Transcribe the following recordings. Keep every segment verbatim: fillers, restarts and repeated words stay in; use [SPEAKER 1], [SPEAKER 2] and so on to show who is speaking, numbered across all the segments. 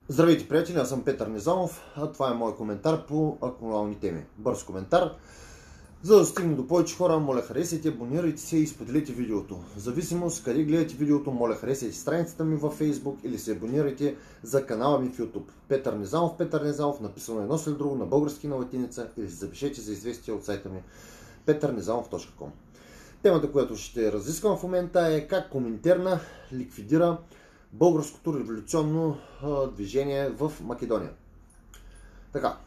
[SPEAKER 1] Здравейте, приятели, аз съм Петър Низамов, а това е мой коментар по актуални теми. Бърз коментар. За да стигне до повече хора, моля харесайте, абонирайте се и споделете видеото. В зависимост къде гледате видеото, моля харесайте страницата ми във Facebook или се абонирайте за канала ми в YouTube. Петър Низамов, Петър Низамов, написано едно след друго на български и на латиница, или се запишете за известия от сайта ми петър низамов точка ком. Темата, която ще разисквам в момента е как Коминтерна ликвидира българското революционно а, движение в Македония. Така.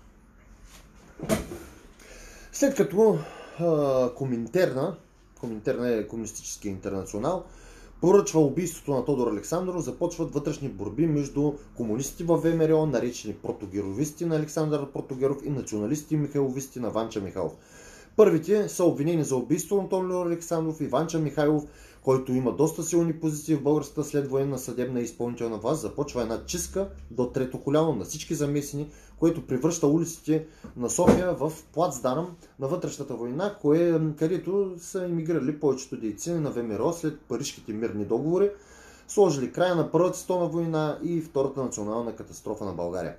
[SPEAKER 1] След като а, Коминтерна, Коминтерна е комунистически интернационал, поръчва убийството на Тодор Александров, започват вътрешни борби между комунисти в ВМРО, наречени протогеровисти на Александър Протогеров, и националисти михайловисти на Ванча Михайлов. Първите са обвинени за убийство на Тодор Александров и Ванча Михайлов, който има доста силни позиции в българската следвоенна съдебна и изпълнителна власт. Започва една чистка до трето коляно на всички замесени, което превръща улиците на София в плацдарм на вътрешната война, кое, където са емигрирали повечето дейци на ВМРО след парижките мирни договори, сложили края на Първата световна война и Втората национална катастрофа на България.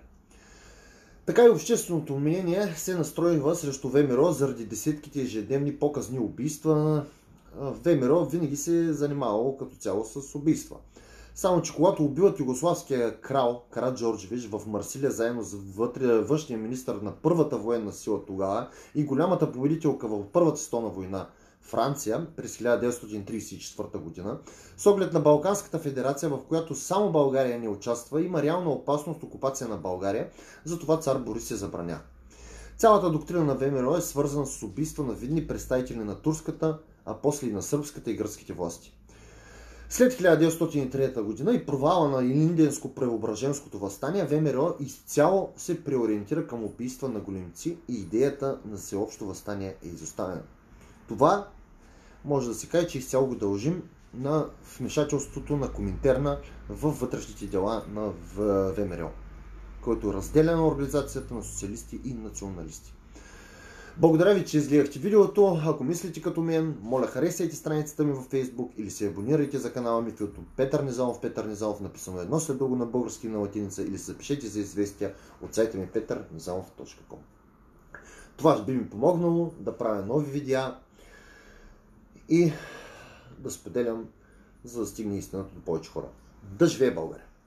[SPEAKER 1] Така и общественото мнение се настроива срещу ВМРО заради десетките ежедневни показни убийства. ВМРО винаги се е занимавало като цяло с убийства. Само че когато убиват югославския крал Караджорджевич в Марсилия заедно с външния министър на първата военна сила тогава и голямата победителка в Първата световна война Франция през хиляда деветстотин тридесет и четвърта година, с оглед на Балканската федерация, в която само България не участва, има реална опасност окупация на България, затова цар Борис се забраня. Цялата доктрина на ВМРО е свързана с убийства на видни представители на турската, а после и на сръбската и гръцките власти. След хиляда деветстотин и трета година и провала на Илинденско-Преображенското въстание, ВМРО изцяло се преориентира към убийства на големци и идеята на всеобщо въстание е изоставена. Това може да се каже, че изцяло го дължим на вмешателството на Коминтерна във вътрешните дела на ВМРО, който разделя на организацията на социалисти и националисти. Благодаря ви, че изгледахте видеото. Ако мислите като мен, моля харесайте страницата ми във Facebook или се абонирайте за канала ми в YouTube Петър Низамов, Петър Низамов, написано едно след друго на български и на латиница, или се запишете за известия от сайта ми петър низамов точка ком. Това би ми помогнало да правя нови видеа и да споделям, за да стигне истината до повече хора. Да живее България!